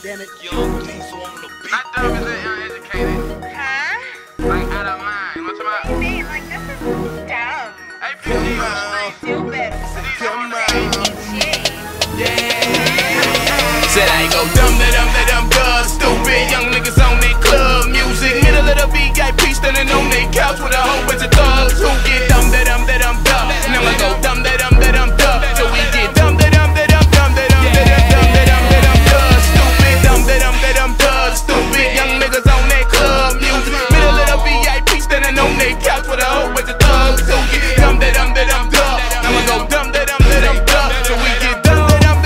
damn it. Young Diesel on the beat. Not dumb as that uneducated. Huh? Like out of mind. You know what I'm talking Man, like this is dumb. about? Hey, PG. Do better. Come on. Said I ain't go dumb, stupid young niggas on that club music. Middle of the VIP standing on that couch with a whole bunch of thugs who get dumb, and I'ma go dumb, so we get dumb, stupid young niggas on that club music. Middle of the VIP standing on that couch with a whole bunch of thugs who get dumb, I'ma go dumb, so we get dumb.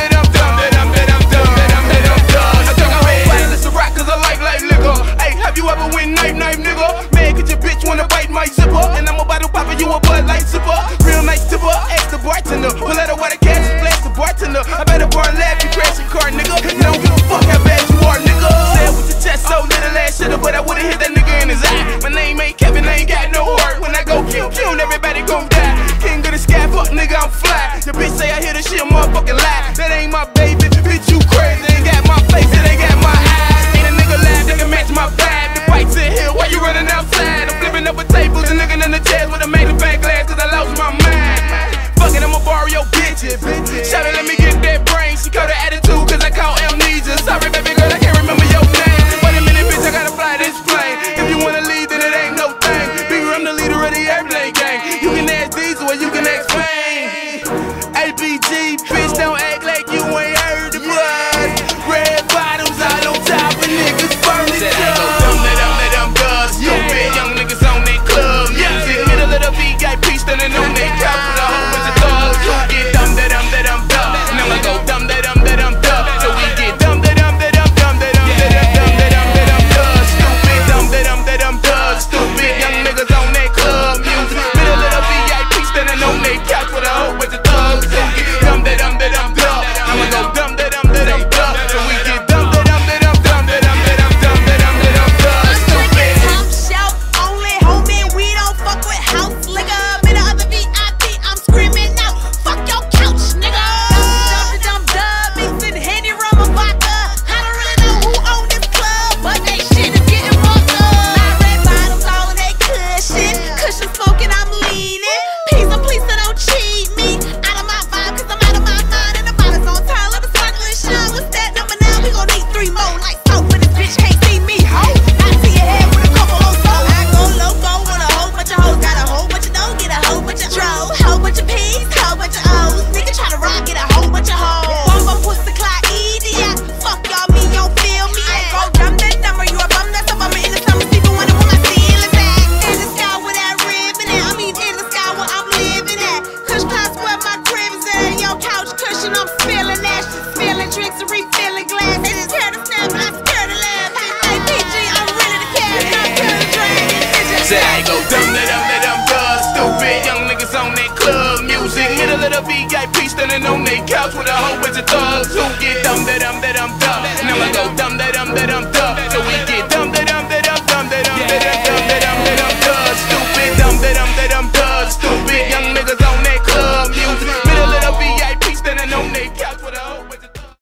Have you ever went knife, nigga? Man, get your bitch wanna bite my zipper, and I'm about to pop you a Bud Light zipper. Real nice tipper, ask the bartender. Pull out a water cash, flash the bartender. I better bar and laugh, you crash your car, nigga. And I don't give a fuck how bad you are, nigga. Say it with your chest so little ass shitter, but I would've hit that nigga in his eye. My name ain't Kevin, I ain't got no heart. When I go pew pew, everybody gon' die. King of the sky, fuck nigga, I'm fly. Your bitch say I hear the shit, motherfucking lie. That ain't my baby, bitch, you crazy. Ain't got my face, it ain't got my eyes. Ain't a nigga live that can match my vibe. Fights in here, why you running outside? I'm flipping up with tables and looking in the chairs with a magnifying glass, cause I lost my mind. Fuck it, I'ma borrow your bitches. Shout it, let me get that brain. She caught her attitude, cause I caught amnesia. Sorry, baby girl, I can't remember your name. Wait a minute, bitch, I gotta fly this plane. If you wanna leave, then it ain't no thing. Bigger, I'm the leader of the airplane gang. You can ask Diesel or you can ask Fame. APG, bitch, don't act like you ain't heard the blood. Red bottoms all on top of niggas' furniture. Stupid young niggas on that club music. Middle of the VIP standing on that couch with a whole bunch of thugs who get dumb, and I'ma go dumb, so we get dumb, stupid young niggas on that club music. Middle of the VIP standing on that couch with a whole bunch of thugs who get dumb, I'ma go dumb, so we get dumb, stupid young niggas on that club music. Middle of the VIP standing on that couch with a whole bunch of thugs who get dumb, and I'ma go dumb,